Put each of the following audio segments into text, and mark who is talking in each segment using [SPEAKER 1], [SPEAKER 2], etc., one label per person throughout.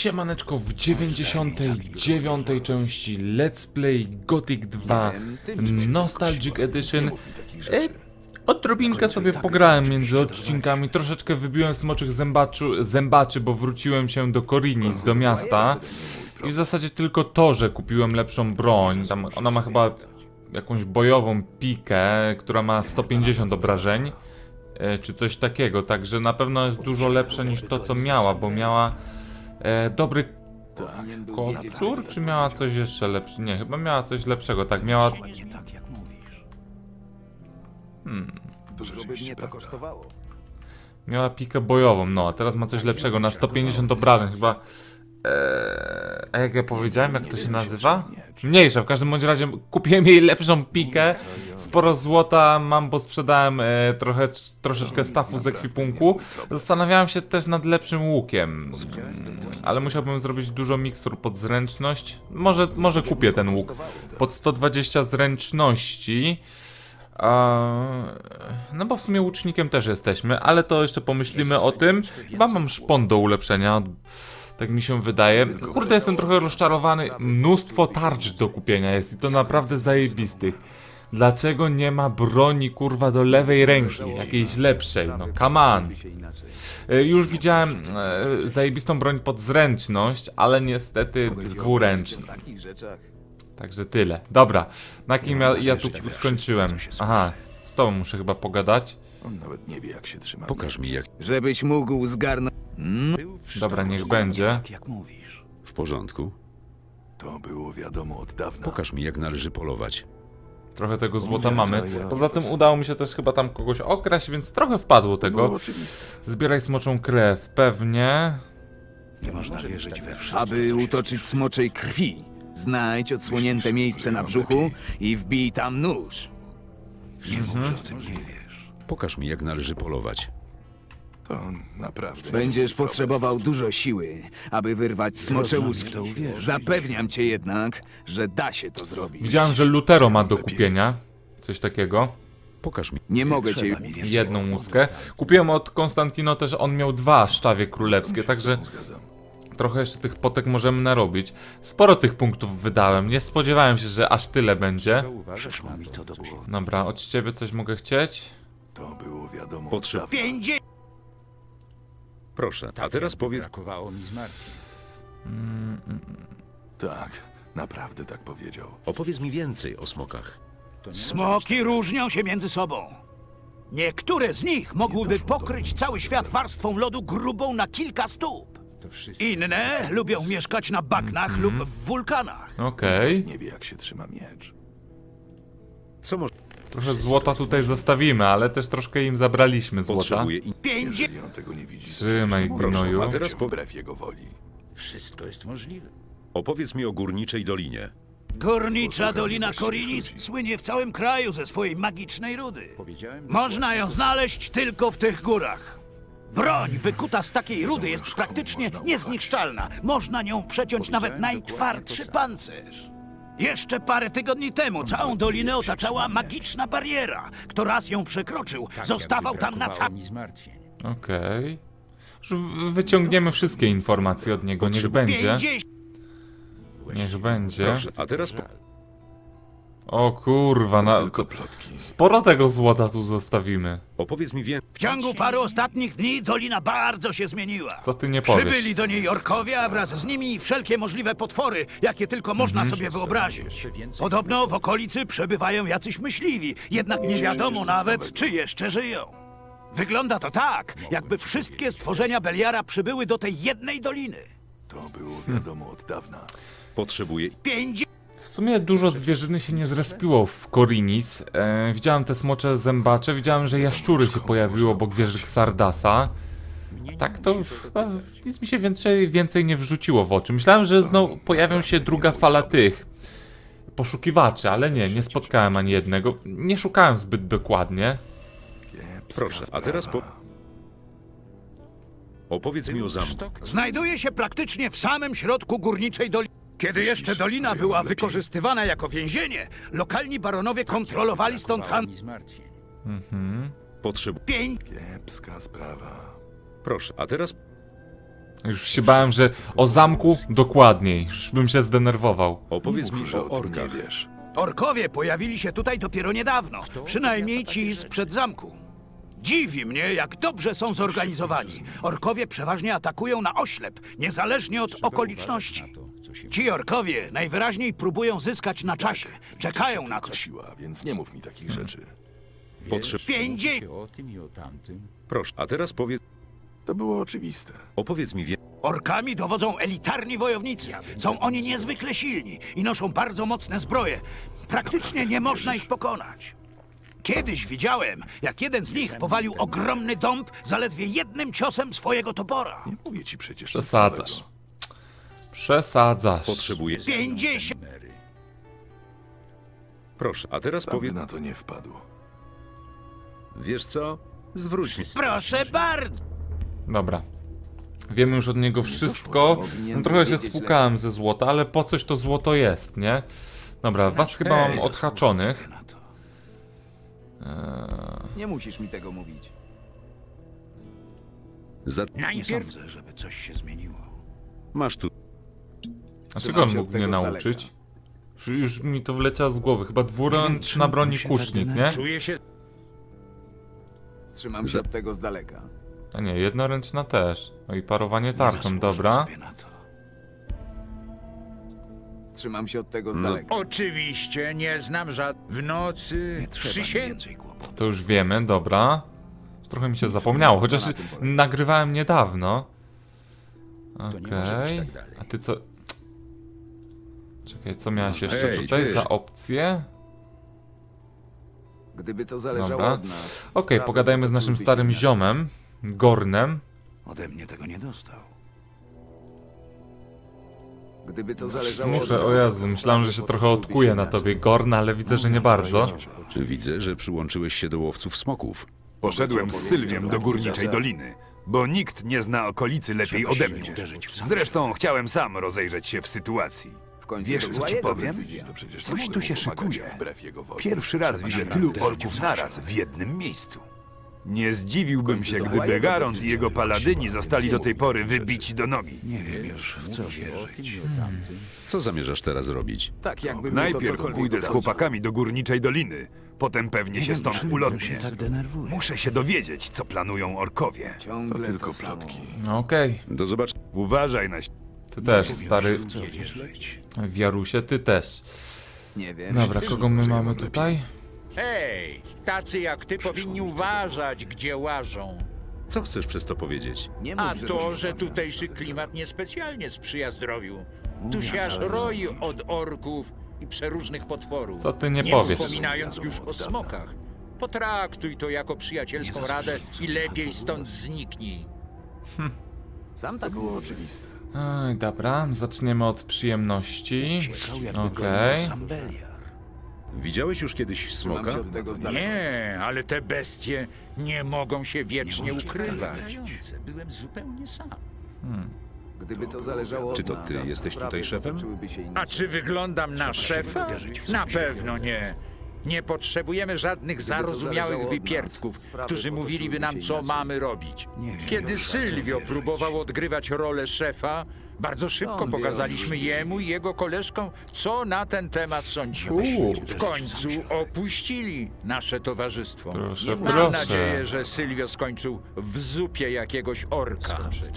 [SPEAKER 1] Siemaneczko w 99. części Let's Play Gothic 2 Nostalgic Edition. Odrobinkę sobie pograłem między odcinkami, troszeczkę wybiłem smoczych zębaczy, bo wróciłem się do Korinis, do miasta. I w zasadzie tylko to, że kupiłem lepszą broń. Tam ona ma chyba jakąś bojową pikę, która ma 150 obrażeń, czy coś takiego, także na pewno jest dużo lepsze niż to, co miała, bo miała dobry kostur, czy miała coś jeszcze lepsze? Nie, chyba miała coś lepszego, tak, miała... Miała pikę bojową, no, a teraz ma coś lepszego, na 150 obrażeń, chyba... A jak ja powiedziałem, jak to się nazywa? Mniejsza, w każdym bądź razie kupiłem jej lepszą pikę. Sporo złota mam, bo sprzedałem troszeczkę stafu z ekwipunku. Zastanawiałem się też nad lepszym łukiem, ale musiałbym zrobić dużo mikstur pod zręczność. Może kupię ten łuk pod 120 zręczności. No bo w sumie łucznikiem też jesteśmy, ale to jeszcze pomyślimy o tym. Chyba mam szpon do ulepszenia. Tak mi się wydaje. Kurde, jestem trochę rozczarowany. Mnóstwo tarcz do kupienia jest i to naprawdę zajebistych. Dlaczego nie ma broni, kurwa, do lewej ręki? Jakiejś lepszej, no come on. Już widziałem zajebistą broń pod zręczność, ale niestety dwuręczną. Także tyle. Dobra, na kim ja tu skończyłem? Aha, z tobą muszę chyba pogadać.
[SPEAKER 2] On nawet nie wie, jak się trzyma.
[SPEAKER 3] Pokaż mi jak...
[SPEAKER 4] Żebyś mógł zgarnąć...
[SPEAKER 1] Dobra, niech będzie.
[SPEAKER 4] Jak mówisz.
[SPEAKER 3] W porządku.
[SPEAKER 2] To było wiadomo od dawna.
[SPEAKER 3] Pokaż mi jak należy polować.
[SPEAKER 1] Trochę tego złota mamy. Poza tym udało mi się też chyba tam kogoś okraść, więc trochę wpadło tego. Zbieraj smoczą krew, pewnie.
[SPEAKER 2] Nie można wierzyć we wszystko.
[SPEAKER 4] Aby utoczyć smoczej krwi, znajdź odsłonięte miejsce na brzuchu i wbij tam nóż.
[SPEAKER 2] Nie mów, że ty nie wiesz.
[SPEAKER 3] Pokaż mi jak należy polować.
[SPEAKER 2] To naprawdę.
[SPEAKER 4] Będziesz potrzebował dużo siły, aby wyrwać smocze łuski. Zapewniam cię jednak, że da się to zrobić.
[SPEAKER 1] Widziałem, że Lutero ma do kupienia. Coś takiego.
[SPEAKER 3] Pokaż mi.
[SPEAKER 4] Nie mogę cię...
[SPEAKER 1] Jedną łuskę. Kupiłem od Konstantino też, on miał 2 szczawie królewskie, także trochę jeszcze tych potek możemy narobić. Sporo tych punktów wydałem, nie spodziewałem się, że aż tyle będzie. Dobra, od ciebie coś mogę chcieć?
[SPEAKER 2] To było wiadomo od
[SPEAKER 3] Potrzeb...
[SPEAKER 2] dawna.
[SPEAKER 4] 50!
[SPEAKER 3] Proszę, a teraz powiedz...
[SPEAKER 2] Tak, naprawdę tak powiedział.
[SPEAKER 3] Opowiedz mi więcej o smokach.
[SPEAKER 5] Smoki różnią się między sobą. Niektóre z nich mogłyby pokryć cały świat warstwą lodu grubą na kilka stóp. Inne lubią mieszkać na bagnach lub w wulkanach.
[SPEAKER 1] Okej.
[SPEAKER 2] Nie wie, jak się trzyma miecz.
[SPEAKER 3] Co może...
[SPEAKER 1] Trochę złota tutaj zostawimy, ale też troszkę im zabraliśmy złota.
[SPEAKER 3] Potrzebuję...
[SPEAKER 2] Jeżeli on tego nie widzi,
[SPEAKER 1] Trzymaj, gnoju.
[SPEAKER 3] a teraz
[SPEAKER 2] wbrew jego woli.
[SPEAKER 3] Opowiedz mi o Górniczej Dolinie.
[SPEAKER 5] Górnicza Dolina Korinis słynie w całym kraju ze swojej magicznej rudy. Można ją znaleźć tylko w tych górach. Broń wykuta z takiej rudy jest praktycznie niezniszczalna. Można nią przeciąć nawet najtwardszy pancerz. Jeszcze parę tygodni temu całą dolinę otaczała magiczna bariera. Kto raz ją przekroczył, zostawał tam na cały...
[SPEAKER 1] Okej. Już wyciągniemy wszystkie informacje od niego, niech będzie. Niech będzie.
[SPEAKER 3] Proszę, a teraz...
[SPEAKER 1] O kurwa,
[SPEAKER 2] Tylko plotki.
[SPEAKER 1] sporo tego złota tu zostawimy.
[SPEAKER 3] Opowiedz mi więcej...
[SPEAKER 5] W ciągu paru ostatnich dni dolina bardzo się zmieniła.
[SPEAKER 1] Co ty nie powiesz?
[SPEAKER 5] Przybyli do niej orkowie, a wraz z nimi wszelkie możliwe potwory, jakie tylko można sobie wyobrazić. Podobno w okolicy przebywają jacyś myśliwi, jednak nie wiadomo nawet, czy jeszcze żyją. Wygląda to tak, jakby wszystkie stworzenia Beliara przybyły do tej jednej doliny.
[SPEAKER 2] To było wiadomo od dawna.
[SPEAKER 3] Potrzebuję...
[SPEAKER 5] 50
[SPEAKER 1] W sumie dużo zwierzyny się nie zrespiło w Korinis. Widziałem te smocze zębacze, widziałem, że jaszczury się pojawiły obok wieży Xardasa. Tak to chyba nic mi się więcej nie wrzuciło w oczy. Myślałem, że znowu pojawią się druga fala tych poszukiwaczy, ale nie spotkałem ani jednego. Nie szukałem zbyt dokładnie.
[SPEAKER 3] Proszę, a teraz Opowiedz mi o zamku.
[SPEAKER 5] Znajduje się praktycznie w samym środku górniczej doliny. Kiedy jeszcze dolina była wykorzystywana jako więzienie, lokalni baronowie kontrolowali stąd handel.
[SPEAKER 3] Potrzebuję...
[SPEAKER 5] Pięć.
[SPEAKER 2] Kiepska sprawa.
[SPEAKER 3] Proszę, a teraz...
[SPEAKER 1] Już się bałem, że o zamku dokładniej. Już bym się zdenerwował.
[SPEAKER 3] Opowiedz mi
[SPEAKER 2] Mów, że
[SPEAKER 3] o
[SPEAKER 2] o tym
[SPEAKER 3] orkach.
[SPEAKER 2] nie wiesz.
[SPEAKER 5] Orkowie pojawili się tutaj dopiero niedawno, przynajmniej ci sprzed zamku. Dziwi mnie, jak dobrze są zorganizowani. Orkowie przeważnie atakują na oślep, niezależnie od okoliczności. Ci orkowie najwyraźniej próbują zyskać na czasie, czekają na
[SPEAKER 2] To
[SPEAKER 5] coś.
[SPEAKER 2] siła, więc nie mów mi takich rzeczy.
[SPEAKER 3] Potrzebuję.
[SPEAKER 5] 50.
[SPEAKER 3] Proszę, a teraz
[SPEAKER 2] To było oczywiste.
[SPEAKER 3] opowiedz mi więcej.
[SPEAKER 5] Orkami dowodzą elitarni wojownicy. Są oni niezwykle silni i noszą bardzo mocne zbroje. Praktycznie nie można ich pokonać. Kiedyś widziałem, jak jeden z nich powalił ogromny dąb zaledwie jednym ciosem swojego topora.
[SPEAKER 2] Nie mówię ci przecież nic
[SPEAKER 1] Przesadzasz.
[SPEAKER 2] nowego.
[SPEAKER 1] Przesadzasz.
[SPEAKER 3] Potrzebuję.
[SPEAKER 5] 50.
[SPEAKER 3] Proszę, a teraz
[SPEAKER 2] Sam by
[SPEAKER 3] powiedz.
[SPEAKER 2] na to nie wpadł.
[SPEAKER 3] Wiesz co? Zwróć mi.
[SPEAKER 5] Proszę bardzo.
[SPEAKER 1] Dobra. Wiemy już od niego wszystko. No, trochę się spłukałem ze złota, ale po coś to złoto jest, nie? Dobra, was chyba mam odhaczonych.
[SPEAKER 4] Nie musisz mi tego mówić.
[SPEAKER 5] Nie
[SPEAKER 3] Najpierw
[SPEAKER 5] sądzę, żeby coś się zmieniło.
[SPEAKER 3] masz tu.
[SPEAKER 1] A
[SPEAKER 4] Trzymam
[SPEAKER 1] czego on
[SPEAKER 4] się
[SPEAKER 1] mógł
[SPEAKER 4] od
[SPEAKER 1] mnie
[SPEAKER 4] tego z
[SPEAKER 1] nauczyć? Już mi to wleciało z głowy. Chyba dwuręczna broni kusznik, nie?
[SPEAKER 3] Czuję się.
[SPEAKER 4] Trzymam się od tego z daleka.
[SPEAKER 1] A nie, jednoręczna też. No i parowanie tarczą, dobra.
[SPEAKER 5] Sobie na to.
[SPEAKER 4] Trzymam się od tego z
[SPEAKER 3] No.
[SPEAKER 4] daleka.
[SPEAKER 6] Oczywiście nie znam w nocy
[SPEAKER 5] Trzeba mi
[SPEAKER 6] przysięg.
[SPEAKER 5] więcej kłopotów.
[SPEAKER 1] To już wiemy, dobra. Trochę mi się zapomniało, chociaż nagrywałem niedawno. Okej. A ty co... Czekaj, co miałeś jeszcze
[SPEAKER 3] Ej,
[SPEAKER 1] tutaj
[SPEAKER 3] ty.
[SPEAKER 1] za opcję?
[SPEAKER 4] Gdyby to zależało
[SPEAKER 1] Dobra.
[SPEAKER 4] od nas.
[SPEAKER 1] Okej,
[SPEAKER 4] sprawy
[SPEAKER 1] pogadajmy z naszym
[SPEAKER 4] potoczyłyby się
[SPEAKER 1] starym
[SPEAKER 4] inaczej.
[SPEAKER 1] ziomem, Gornem.
[SPEAKER 5] Ode mnie tego nie dostał.
[SPEAKER 4] Gdyby to zależało od
[SPEAKER 1] Muszę,
[SPEAKER 4] nas,
[SPEAKER 1] o Jezu,
[SPEAKER 4] sprawy
[SPEAKER 1] myślałem, że się trochę
[SPEAKER 4] potoczyłyby
[SPEAKER 1] odkuję
[SPEAKER 4] się
[SPEAKER 1] na
[SPEAKER 4] inaczej.
[SPEAKER 1] tobie, Gorn, ale widzę, że nie bardzo.
[SPEAKER 3] Widzę, że przyłączyłeś się do łowców smoków.
[SPEAKER 7] Poszedłem z Sylwią do Górniczej Doliny, bo nikt nie zna okolicy lepiej ode mnie. Zresztą chciałem sam rozejrzeć się w sytuacji.
[SPEAKER 4] W końcu
[SPEAKER 7] Wiesz,
[SPEAKER 4] to
[SPEAKER 7] co
[SPEAKER 4] była
[SPEAKER 7] ci
[SPEAKER 4] jego
[SPEAKER 7] powiem?
[SPEAKER 4] decyzja.
[SPEAKER 2] To przecież
[SPEAKER 7] Coś
[SPEAKER 2] nie
[SPEAKER 7] tu
[SPEAKER 2] mogę
[SPEAKER 7] się
[SPEAKER 2] mu pomagać
[SPEAKER 7] szykuje.
[SPEAKER 2] wbrew jego woli.
[SPEAKER 7] Pierwszy raz widzę tylu orków naraz w jednym miejscu. Nie zdziwiłbym się, gdyby Garond i jego paladyni zostali do tej pory wybici do nogi.
[SPEAKER 5] Nie wiem już, w co wierzyć.
[SPEAKER 3] Co zamierzasz teraz robić?
[SPEAKER 4] Tak, jakby było to
[SPEAKER 7] Najpierw
[SPEAKER 4] cokolwiek
[SPEAKER 7] pójdę z
[SPEAKER 4] dodać.
[SPEAKER 7] chłopakami do Górniczej Doliny, potem pewnie się stąd ulotnię.
[SPEAKER 5] tak denerwuje.
[SPEAKER 7] Muszę się dowiedzieć, co planują orkowie.
[SPEAKER 2] To
[SPEAKER 4] Ciągle
[SPEAKER 2] tylko
[SPEAKER 4] to samo.
[SPEAKER 2] plotki.
[SPEAKER 1] Okej,
[SPEAKER 3] Do zobaczenia.
[SPEAKER 7] Uważaj na siebie.
[SPEAKER 1] ty też, stary
[SPEAKER 5] W co wierzyć.
[SPEAKER 1] Wiarusie, ty też.
[SPEAKER 4] Nie wiem.
[SPEAKER 1] Dobra, kogo my mamy tutaj?
[SPEAKER 6] Hej, tacy jak ty powinni uważać, gdzie łażą.
[SPEAKER 3] Co chcesz przez to powiedzieć?
[SPEAKER 4] Nie mów,
[SPEAKER 6] A
[SPEAKER 4] że
[SPEAKER 6] to, że tutejszy klimat niespecjalnie sprzyja zdrowiu. Tu się aż roi od orków i przeróżnych potworów.
[SPEAKER 1] Co ty nie
[SPEAKER 6] Nie
[SPEAKER 1] powiesz?
[SPEAKER 6] wspominając już o smokach. Potraktuj to jako przyjacielską radę i lepiej stąd zniknij.
[SPEAKER 4] Sam tak
[SPEAKER 2] Było oczywiste.
[SPEAKER 1] Oj, dobra, zaczniemy od przyjemności. Okej.
[SPEAKER 5] Sam Beliar.
[SPEAKER 3] Widziałeś już kiedyś
[SPEAKER 4] Trzymam
[SPEAKER 3] smoka?
[SPEAKER 4] się od tego z daleka.
[SPEAKER 6] Nie, ale te bestie nie mogą się wiecznie ukrywać.
[SPEAKER 5] Byłem zupełnie sam.
[SPEAKER 4] Gdyby to zależało od
[SPEAKER 3] Czy to
[SPEAKER 4] nas,
[SPEAKER 3] ty jesteś
[SPEAKER 4] sprawy
[SPEAKER 3] tutaj szefem?
[SPEAKER 4] potoczyłyby się
[SPEAKER 6] A
[SPEAKER 4] inaczej.
[SPEAKER 6] czy wyglądam na szefa? Na pewno nie. Nie potrzebujemy żadnych zarozumiałych wypiertków, którzy mówiliby nam, co mamy robić. Kiedy Sylwio próbował odgrywać rolę szefa, bardzo szybko pokazaliśmy jemu i jego koleżkom, co na ten temat sądzimy. W końcu opuścili nasze towarzystwo.
[SPEAKER 1] Proszę,
[SPEAKER 6] Mam
[SPEAKER 1] proszę.
[SPEAKER 6] nadzieję, że Sylwio skończył w zupie jakiegoś orka.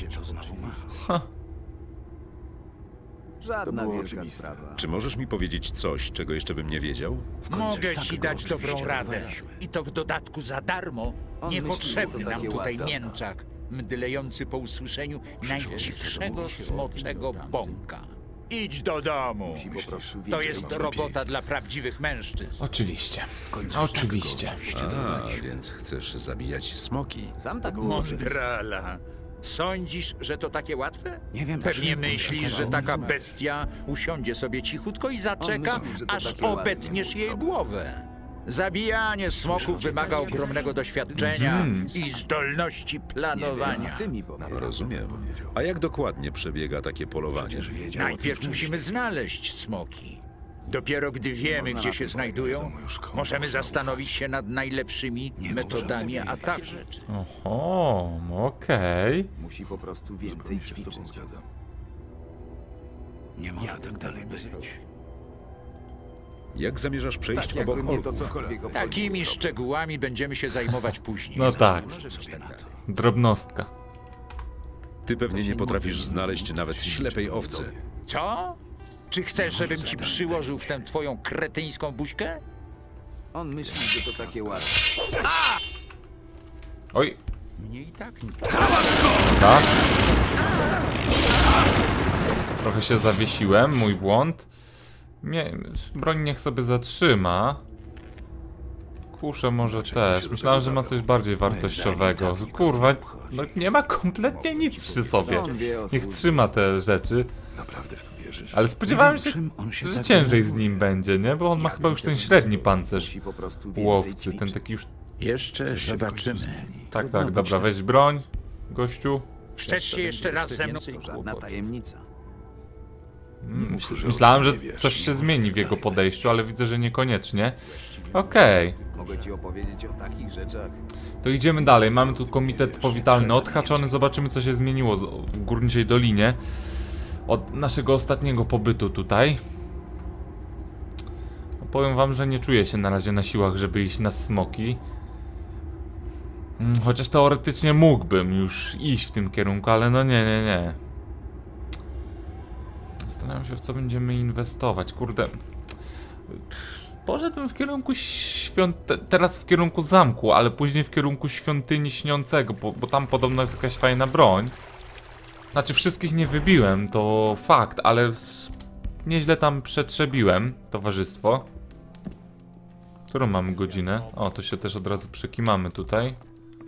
[SPEAKER 4] Żadna
[SPEAKER 2] było
[SPEAKER 4] wielka
[SPEAKER 2] oczywiste.
[SPEAKER 4] sprawa.
[SPEAKER 3] Czy możesz mi powiedzieć coś, czego jeszcze bym nie wiedział?
[SPEAKER 6] Mogę ci dać dobrą
[SPEAKER 5] oczywiście
[SPEAKER 6] radę.
[SPEAKER 5] dawaliśmy.
[SPEAKER 6] I to w dodatku za darmo.
[SPEAKER 4] On
[SPEAKER 6] Niepotrzebny
[SPEAKER 4] myśli, że to
[SPEAKER 6] nam
[SPEAKER 4] takie
[SPEAKER 6] tutaj
[SPEAKER 4] łatwe.
[SPEAKER 6] mięczak, mdlejący po usłyszeniu najcichszego smoczego bąka. Idź do domu.
[SPEAKER 4] Musi po prostu
[SPEAKER 6] To
[SPEAKER 4] wiedzieć.
[SPEAKER 6] jest robota dla prawdziwych mężczyzn.
[SPEAKER 1] Oczywiście. Oczywiście.
[SPEAKER 3] A, więc chcesz zabijać smoki?
[SPEAKER 4] Sam tak było.
[SPEAKER 6] Mądrala. Sądzisz, że to takie łatwe?
[SPEAKER 5] Nie wiem,
[SPEAKER 6] Pewnie
[SPEAKER 5] dlaczego
[SPEAKER 6] myślisz, że taka bestia usiądzie sobie cichutko i zaczeka,
[SPEAKER 4] myśli, że to
[SPEAKER 6] aż
[SPEAKER 4] takie ładne.
[SPEAKER 6] obetniesz jej głowę. Zabijanie smoków wymaga ogromnego doświadczenia i zdolności planowania.
[SPEAKER 4] Ty mi powiedz.
[SPEAKER 3] Rozumiem. A jak dokładnie przebiega takie polowanie?
[SPEAKER 6] Najpierw musimy znaleźć smoki. Dopiero gdy wiemy, gdzie się znajdują, możemy zastanowić się nad najlepszymi metodami ataku.
[SPEAKER 1] Oho, okej.
[SPEAKER 4] Musi po prostu więcej
[SPEAKER 2] Się z tobą
[SPEAKER 4] ćwiczyć.
[SPEAKER 2] zgadzam.
[SPEAKER 5] Nie może tak dalej być.
[SPEAKER 3] Jak zamierzasz przejść obok
[SPEAKER 4] Jakby mnie to
[SPEAKER 3] orków?
[SPEAKER 4] cokolwiek obchodziło.
[SPEAKER 6] Takimi szczegółami będziemy się zajmować później.
[SPEAKER 1] No tak. Drobnostka.
[SPEAKER 3] Ty pewnie nie potrafisz znaleźć nawet ślepej owcy.
[SPEAKER 6] Co? Czy chcesz, żebym ci przyłożył w tę twoją kretyńską buźkę?
[SPEAKER 4] On myśli, że to takie łatwe.
[SPEAKER 1] Oj,
[SPEAKER 6] Mnie i tak nie.
[SPEAKER 1] tak. Trochę się zawiesiłem, mój błąd. Broń niech sobie zatrzyma. Kuszę może też. Myślałem, że ma coś bardziej wartościowego. Kurwa, no nie ma kompletnie nic przy sobie. Niech trzyma te rzeczy.
[SPEAKER 2] Naprawdę w to wierzysz?
[SPEAKER 1] Ale spodziewałem się,
[SPEAKER 5] Czym on się
[SPEAKER 1] że
[SPEAKER 5] tak
[SPEAKER 1] ciężej z nim będzie, nie? Bo on ma chyba już ten średni pancerz
[SPEAKER 4] Musi po prostu więcej
[SPEAKER 1] łowcy.
[SPEAKER 4] ćwiczyć.
[SPEAKER 1] Ten taki już...
[SPEAKER 6] Jeszcze zobaczymy.
[SPEAKER 1] Tak, tak, dobra, weź broń, gościu.
[SPEAKER 6] Chcesz się jeszcze raz ze mną?
[SPEAKER 4] To żadna tajemnica.
[SPEAKER 1] Myślałem, że coś się zmieni w jego podejściu, ale widzę, że niekoniecznie. Okej.
[SPEAKER 4] Mogę ci opowiedzieć o takich rzeczach.
[SPEAKER 1] To idziemy dalej. Mamy tu komitet powitalny odhaczony. Zobaczymy, co się zmieniło w Górniczej Dolinie od naszego ostatniego pobytu tutaj. No, powiem wam, że nie czuję się na razie na siłach, żeby iść na smoki. Chociaż teoretycznie mógłbym już iść w tym kierunku, ale no nie. Zastanawiam się, w co będziemy inwestować. Kurde. Poszedłbym w kierunku teraz w kierunku zamku, ale później w kierunku świątyni śniącego, bo tam podobno jest jakaś fajna broń. Znaczy wszystkich nie wybiłem, to fakt, ale nieźle tam przetrzebiłem towarzystwo. Którą mamy godzinę? O, to się też od razu przekimamy tutaj.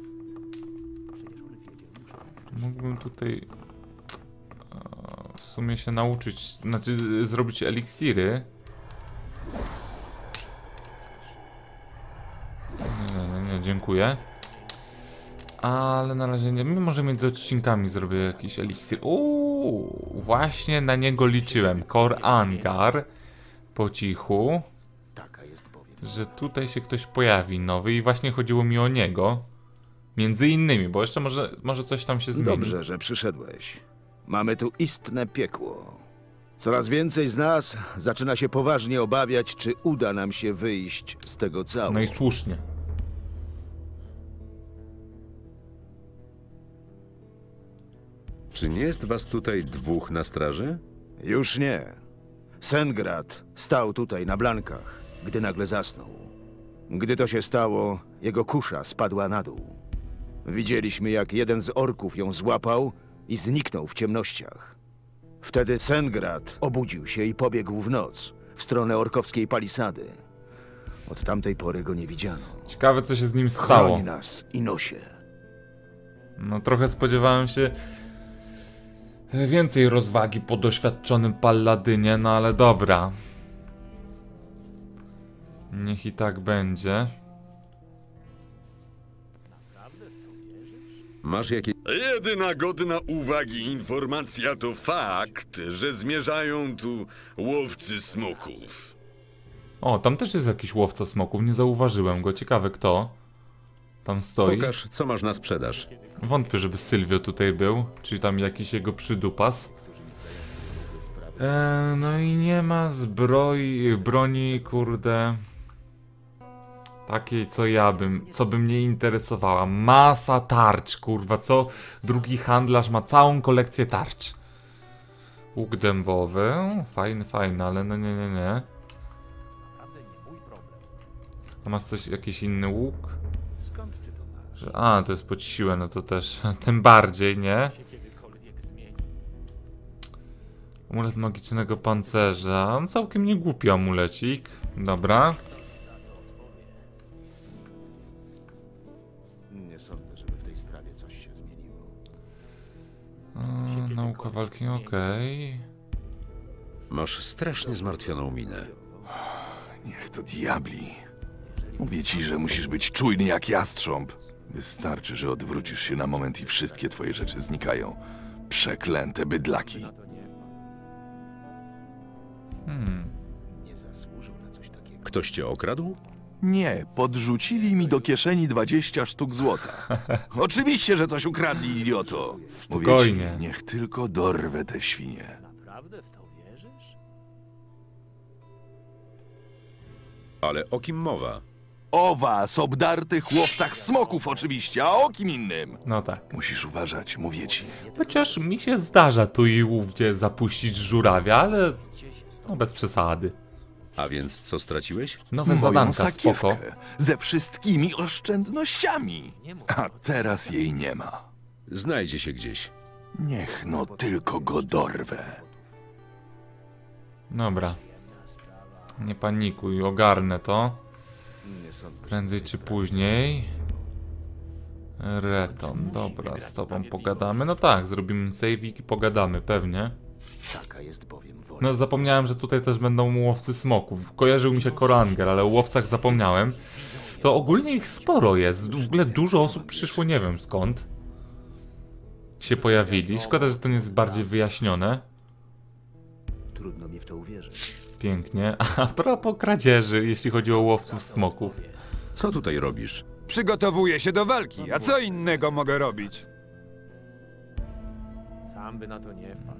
[SPEAKER 1] Mógłbym tutaj w sumie się nauczyć, znaczy zrobić eliksiry. Nie, dziękuję. Ale na razie nie. Może między odcinkami zrobię jakiś eliksir. Właśnie na niego liczyłem. Kor Angar. Po cichu. Że tutaj się ktoś pojawi nowy i właśnie chodziło mi o niego. Między innymi, bo jeszcze może coś tam się zmieni.
[SPEAKER 8] Dobrze, że przyszedłeś. Mamy tu istne piekło. Coraz więcej z nas zaczyna się poważnie obawiać, czy uda nam się wyjść z tego cało.
[SPEAKER 1] No i słusznie.
[SPEAKER 3] Czy nie jest was tutaj dwóch na straży?
[SPEAKER 8] Już nie. Sengrad stał tutaj na blankach, gdy nagle zasnął. Gdy to się stało, jego kusza spadła na dół. Widzieliśmy, jak jeden z orków ją złapał i zniknął w ciemnościach. Wtedy Sengrad obudził się i pobiegł w noc, w stronę orkowskiej palisady. Od tamtej pory go nie widziano.
[SPEAKER 1] Ciekawe, co się z nim stało.
[SPEAKER 8] Chroni nas i nosie.
[SPEAKER 1] No trochę spodziewałem się więcej rozwagi po doświadczonym Palladynie, no ale dobra. Niech i tak będzie.
[SPEAKER 3] Masz jakieś...
[SPEAKER 9] Jedyna godna uwagi informacja to fakt, że zmierzają tu łowcy smoków.
[SPEAKER 1] O, tam też jest jakiś łowca smoków, nie zauważyłem go. Ciekawe kto tam stoi.
[SPEAKER 3] Pokaż, co masz na sprzedaż.
[SPEAKER 1] Wątpię, żeby Sylwio tutaj był, czyli tam jakiś jego przydupas. No i nie ma broni, kurde, takiej co by mnie interesowała. Masa tarcz, kurwa, co drugi handlarz ma całą kolekcję tarcz. Łuk dębowy, fajny, ale no nie. A masz coś, jakiś inny łuk? A, to jest pod siłę, no to też, tym bardziej, nie? Amulet magicznego pancerza, no całkiem nie głupi amulecik, dobra.
[SPEAKER 8] Nie sądzę, żeby w tej sprawie coś się zmieniło.
[SPEAKER 1] Nauka walki, okej.
[SPEAKER 3] Masz strasznie zmartwioną minę.
[SPEAKER 2] Niech to diabli. Mówię ci, że musisz być czujny jak jastrząb. Wystarczy, że odwrócisz się na moment i wszystkie twoje rzeczy znikają. Przeklęte bydlaki.
[SPEAKER 3] Ktoś cię okradł?
[SPEAKER 2] Nie, podrzucili mi do kieszeni 20 sztuk złota. Oczywiście, że coś ukradli, idioto. Mówię ci,
[SPEAKER 1] Spokojnie.
[SPEAKER 2] niech tylko dorwę te świnie.
[SPEAKER 3] Ale o kim mowa?
[SPEAKER 2] O was, obdartych łowcach smoków oczywiście, a o kim innym?
[SPEAKER 1] No tak.
[SPEAKER 2] Musisz uważać, mówię ci.
[SPEAKER 1] Chociaż mi się zdarza tu i ówdzie zapuścić żurawia, ale no bez przesady.
[SPEAKER 3] A więc co straciłeś?
[SPEAKER 1] Nowe
[SPEAKER 2] Moją
[SPEAKER 1] zadanka, spoko.
[SPEAKER 2] sakiewkę ze wszystkimi oszczędnościami. A teraz jej nie ma.
[SPEAKER 3] Znajdzie się gdzieś.
[SPEAKER 2] Niech no tylko go dorwę.
[SPEAKER 1] Dobra. Nie panikuj, ogarnę to. Prędzej czy później. Reton, dobra, z tobą pogadamy. No tak, zrobimy save'ik i pogadamy, pewnie. No zapomniałem, że tutaj też będą łowcy smoków. Kojarzył mi się Koranger, ale o łowcach zapomniałem. To ogólnie ich sporo jest. W ogóle dużo osób przyszło, nie wiem skąd się pojawili. Szkoda, że to nie jest bardziej wyjaśnione.
[SPEAKER 8] Trudno mi w to uwierzyć.
[SPEAKER 1] Pięknie. A propos kradzieży, jeśli chodzi o łowców smoków.
[SPEAKER 3] Co tutaj robisz?
[SPEAKER 7] Przygotowuję się do walki, a co innego mogę robić?
[SPEAKER 10] Sam by na to nie wpadł.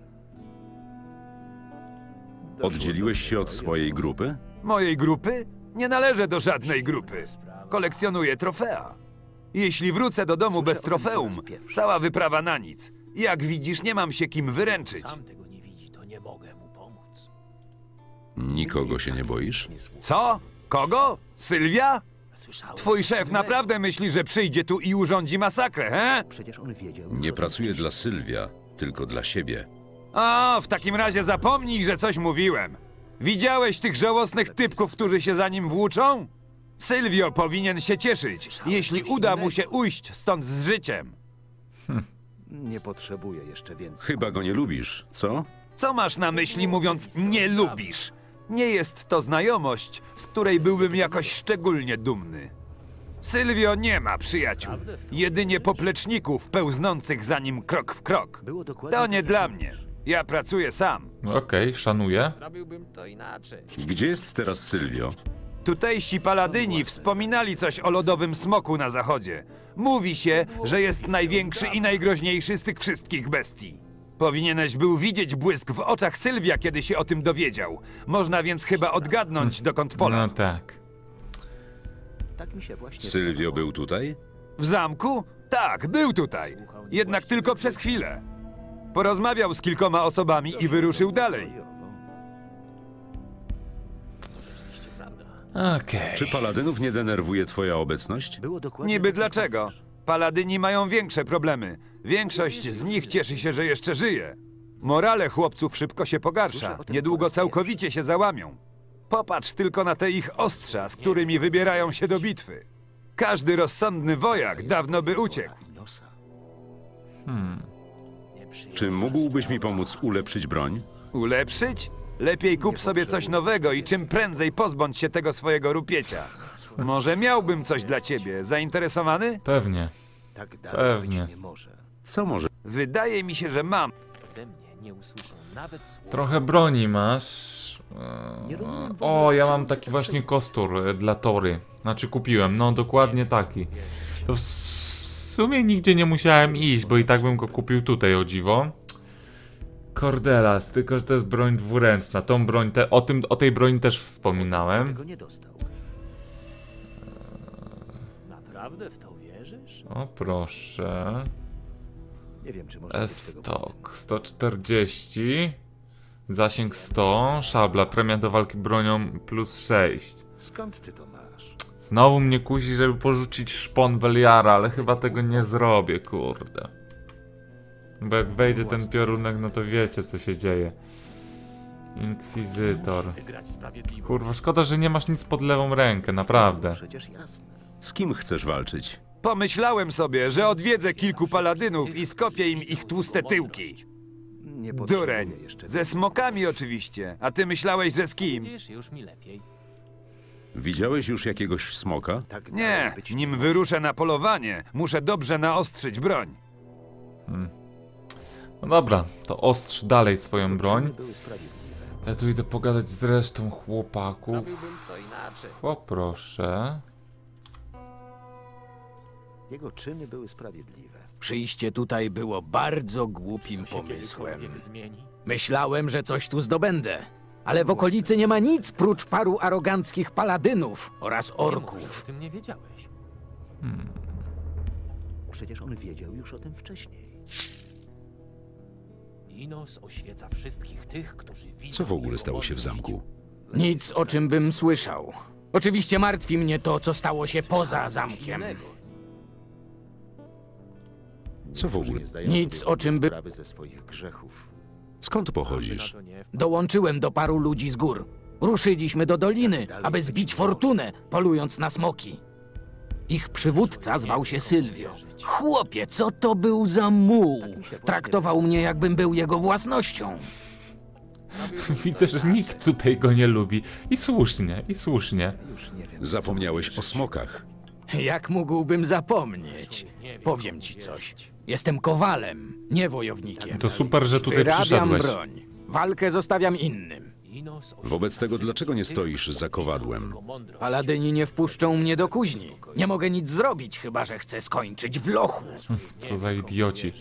[SPEAKER 3] Oddzieliłeś się od swojej grupy?
[SPEAKER 7] Mojej grupy? Nie należę do żadnej grupy. Kolekcjonuję trofea. Jeśli wrócę do domu bez trofeum, cała wyprawa na nic. Jak widzisz, nie mam się kim wyręczyć.
[SPEAKER 10] Sam tego nie widzi, to nie mogę mu pomóc.
[SPEAKER 3] Nikogo się nie boisz?
[SPEAKER 7] Co? Kogo? Sylwia?
[SPEAKER 10] Słyszałem.
[SPEAKER 7] Twój szef naprawdę myśli, że przyjdzie tu i urządzi masakrę, he?
[SPEAKER 8] Przecież on wiedział.
[SPEAKER 3] Nie pracuję dla Sylwia, tylko dla siebie.
[SPEAKER 7] O, w takim razie zapomnij, że coś mówiłem. Widziałeś tych żałosnych typków, którzy się za nim włóczą? Sylwio powinien się cieszyć, jeśli uda mu się ujść stąd z życiem.
[SPEAKER 8] Nie potrzebuję jeszcze więcej.
[SPEAKER 3] Chyba go nie lubisz, co?
[SPEAKER 7] Co masz na myśli, mówiąc nie lubisz? Nie jest to znajomość, z której byłbym jakoś szczególnie dumny. Sylwio nie ma przyjaciół, jedynie popleczników pełznących za nim krok w krok.
[SPEAKER 8] Było dokładnie
[SPEAKER 7] To nie
[SPEAKER 8] tak,
[SPEAKER 7] dla
[SPEAKER 8] jak
[SPEAKER 7] mnie.
[SPEAKER 8] mówisz.
[SPEAKER 7] Ja pracuję sam.
[SPEAKER 1] Okej, szanuję.
[SPEAKER 10] Zrobiłbym to inaczej.
[SPEAKER 3] Gdzie jest teraz Sylwio?
[SPEAKER 7] Tutejsi paladyni wspominali coś o lodowym smoku na zachodzie. Mówi się, że jest największy i najgroźniejszy z tych wszystkich bestii. Powinieneś był widzieć błysk w oczach Sylwia, kiedy się o tym dowiedział. Można więc chyba odgadnąć, dokąd
[SPEAKER 1] No
[SPEAKER 7] polazł.
[SPEAKER 1] tak.
[SPEAKER 8] Tak mi się właśnie
[SPEAKER 3] Sylwio był tutaj?
[SPEAKER 7] W zamku? Tak, był tutaj. Jednak tylko przez chwilę. Porozmawiał z kilkoma osobami i wyruszył dalej.
[SPEAKER 1] Okej.
[SPEAKER 3] Czy paladynów nie denerwuje twoja obecność?
[SPEAKER 8] Było dokładnie
[SPEAKER 7] Niby
[SPEAKER 8] tak, jak
[SPEAKER 7] dlaczego?
[SPEAKER 8] mówisz.
[SPEAKER 7] Paladyni mają większe problemy. Większość z nich cieszy się, że jeszcze żyje. Morale chłopców szybko się pogarsza. Niedługo całkowicie się załamią. Popatrz tylko na te ich ostrza, z którymi wybierają się do bitwy. Każdy rozsądny wojak dawno by uciekł.
[SPEAKER 8] Nosa.
[SPEAKER 3] Czy mógłbyś mi pomóc ulepszyć broń?
[SPEAKER 7] Ulepszyć? Lepiej kup sobie coś nowego i czym prędzej pozbądź się tego swojego rupiecia. Może miałbym coś dla ciebie. Zainteresowany?
[SPEAKER 1] Pewnie.
[SPEAKER 8] Tak dalej
[SPEAKER 1] Pewnie.
[SPEAKER 8] być nie może.
[SPEAKER 3] Co może?
[SPEAKER 7] Wydaje mi się, że mam.
[SPEAKER 10] Ode mnie nie usłyszą nawet słowa.
[SPEAKER 1] Trochę broni masz. O, ja mam taki właśnie kostur dla Tory. Znaczy kupiłem, no dokładnie taki. To w sumie nigdzie nie musiałem iść, bo i tak bym go kupił tutaj, o dziwo. Cordelas, tylko że to jest broń dwuręczna. Tą broń, o tej broni też wspominałem.
[SPEAKER 8] Tego nie dostał.
[SPEAKER 10] Naprawdę w to wierzysz?
[SPEAKER 1] O proszę.
[SPEAKER 8] Nie wiem, czy można być tego
[SPEAKER 1] Estok 140. Zasięg 100. Szabla, premia do walki bronią plus 6.
[SPEAKER 8] pewien. Skąd ty to masz?
[SPEAKER 1] Znowu mnie kusi, żeby porzucić szpon Beliara, ale chyba tego nie zrobię, kurde. Bo jak wejdzie ten piorunek, no to wiecie co się dzieje. Inkwizytor.
[SPEAKER 10] Wygrać sprawiedliwość.
[SPEAKER 1] Kurwa, szkoda, że nie masz nic pod lewą rękę, naprawdę.
[SPEAKER 8] Przecież jasne.
[SPEAKER 3] Z kim chcesz walczyć?
[SPEAKER 7] Pomyślałem sobie, że odwiedzę kilku paladynów i skopię im ich tłuste tyłki.
[SPEAKER 8] Nie potrzebuję
[SPEAKER 7] Dureń.
[SPEAKER 8] jeszcze
[SPEAKER 7] Ze smokami oczywiście. A ty myślałeś, że z kim?
[SPEAKER 10] Widzisz, już mi lepiej.
[SPEAKER 3] Widziałeś już jakiegoś smoka?
[SPEAKER 8] tak
[SPEAKER 7] Nie,
[SPEAKER 8] dalej być
[SPEAKER 7] nim
[SPEAKER 8] może.
[SPEAKER 7] wyruszę na polowanie, muszę dobrze naostrzyć broń.
[SPEAKER 1] No dobra, to ostrz dalej swoją broń.
[SPEAKER 8] Były sprawiedliwe.
[SPEAKER 1] Ja tu idę pogadać z resztą chłopaków.
[SPEAKER 10] Robiłbym to inaczej.
[SPEAKER 1] O proszę.
[SPEAKER 11] Jego czyny były sprawiedliwe.
[SPEAKER 5] Przyjście tutaj było bardzo głupim
[SPEAKER 10] Się
[SPEAKER 5] pomysłem.
[SPEAKER 10] kiedykolwiek zmieni?
[SPEAKER 5] Myślałem, że coś tu zdobędę. Ale w okolicy nie ma nic prócz paru aroganckich paladynów oraz
[SPEAKER 10] Nie mów, że
[SPEAKER 5] orków.
[SPEAKER 10] o tym nie wiedziałeś.
[SPEAKER 11] Przecież on wiedział już o tym wcześniej.
[SPEAKER 10] Inos oświeca wszystkich tych, którzy widzą
[SPEAKER 3] Co w ogóle
[SPEAKER 10] jego
[SPEAKER 3] stało się w
[SPEAKER 10] mądrość.
[SPEAKER 3] zamku?
[SPEAKER 5] Nic, o czym bym słyszał. Oczywiście martwi mnie to, co stało się poza zamkiem.
[SPEAKER 3] Co w ogóle?
[SPEAKER 5] Nic, o czym by...
[SPEAKER 8] Sprawy ze swoich grzechów.
[SPEAKER 3] Skąd pochodzisz?
[SPEAKER 10] To nie
[SPEAKER 5] Dołączyłem do paru ludzi z gór. Ruszyliśmy do doliny, aby zbić fortunę, polując na smoki. Ich przywódca zwał się Sylwio. Chłopie, co to był za muł? Traktował mnie, jakbym był jego własnością.
[SPEAKER 1] Widzę, że nikt tutaj go nie lubi. I słusznie, i słusznie.
[SPEAKER 3] Zapomniałeś o smokach.
[SPEAKER 5] Jak mógłbym zapomnieć? Powiem ci coś. Jestem kowalem, nie wojownikiem.
[SPEAKER 1] To super, że tutaj
[SPEAKER 5] Wyrabiam
[SPEAKER 1] przyszedłeś.
[SPEAKER 5] broń. Walkę zostawiam innym.
[SPEAKER 10] Inos
[SPEAKER 3] Wobec tego
[SPEAKER 10] oświeca
[SPEAKER 3] dlaczego nie
[SPEAKER 10] wszystkich,
[SPEAKER 3] stoisz
[SPEAKER 10] którzy
[SPEAKER 3] za
[SPEAKER 10] widzą
[SPEAKER 3] kowadłem?
[SPEAKER 10] jego mądrość.
[SPEAKER 5] Paladyni nie wpuszczą mnie do kuźni. Nie mogę nic zrobić, chyba że chcę skończyć w lochu.
[SPEAKER 1] Co za idioci.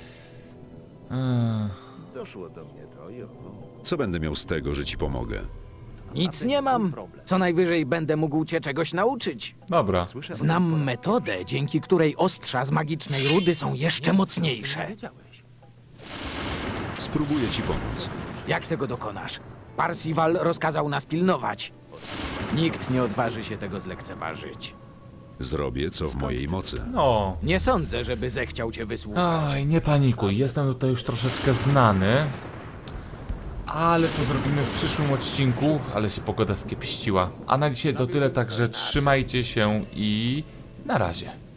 [SPEAKER 11] Doszło do mnie to i owo.
[SPEAKER 3] Co będę miał z tego, że ci pomogę?
[SPEAKER 5] Nic nie mam. Co najwyżej będę mógł cię czegoś nauczyć.
[SPEAKER 1] Dobra.
[SPEAKER 5] Znam metodę, dzięki której ostrza z magicznej rudy są jeszcze
[SPEAKER 10] Nie
[SPEAKER 5] mocniejsze.
[SPEAKER 10] wiedziałeś.
[SPEAKER 3] Spróbuję ci pomóc.
[SPEAKER 5] Jak tego dokonasz? Parsival rozkazał nas pilnować. Nikt nie odważy się tego zlekceważyć.
[SPEAKER 3] Zrobię, co w mojej mocy.
[SPEAKER 1] No.
[SPEAKER 5] Nie sądzę, żeby zechciał cię wysłuchać.
[SPEAKER 1] Aj, nie panikuj. Jestem tutaj już troszeczkę znany. Ale to zrobimy w przyszłym odcinku. Ale się pogoda skiepściła. A na dzisiaj to tyle, także trzymajcie się i na razie.